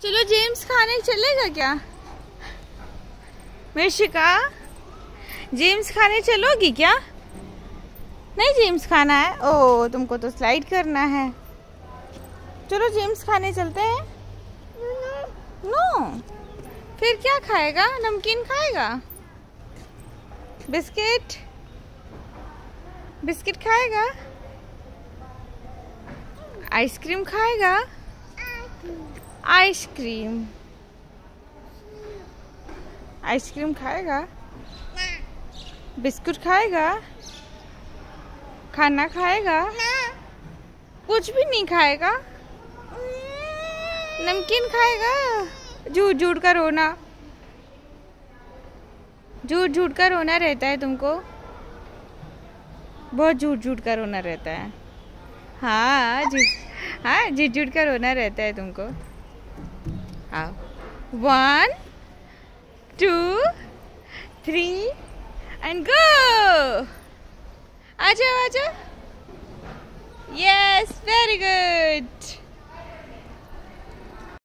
चलो जेम्स खाने चलेगा क्या? मिर्शिका, जेम्स खाने चलोगी क्या? नहीं जेम्स खाना है? ओ तुमको तो स्लाइड करना है। चलो जेम्स खाने चलते हैं। नो, फिर क्या खाएगा? नमकीन खाएगा? बिस्किट? बिस्किट खाएगा? आइसक्रीम खाएगा? आइसक्रीम, आइसक्रीम खाएगा? बिस्कुट खाएगा? खाना खाएगा? कुछ भी नहीं खाएगा? नमकीन खाएगा? झूठ झूठ का रोना, झूठ झूठ का रोना रहता है तुमको, बहुत झूठ झूठ का रोना रहता है। हाँ झूठ झूठ का रोना रहता है तुमको। हाँ, 1 2 3 एंड गो। आ जाओ आ जाओ। Yes, very good.